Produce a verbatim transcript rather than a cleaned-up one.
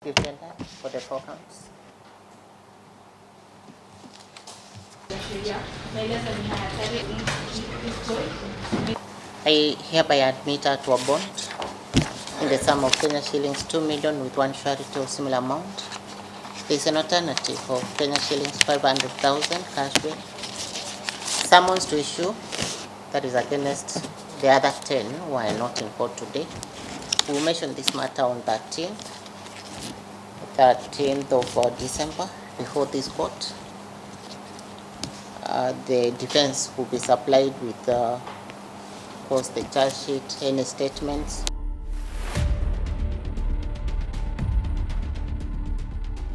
defender for the four counts. I hereby admit her to a bond in the sum of Kenya shillings two million with one surety or similar amount. There is an alternative of Kenya shillings five hundred thousand cash bail. Summons to issue, that is against the other ten who are not in court today. We will mention this matter on thirteenth of uh, December before this court. Uh, the defense will be supplied with uh, of course the charge sheet, any statements,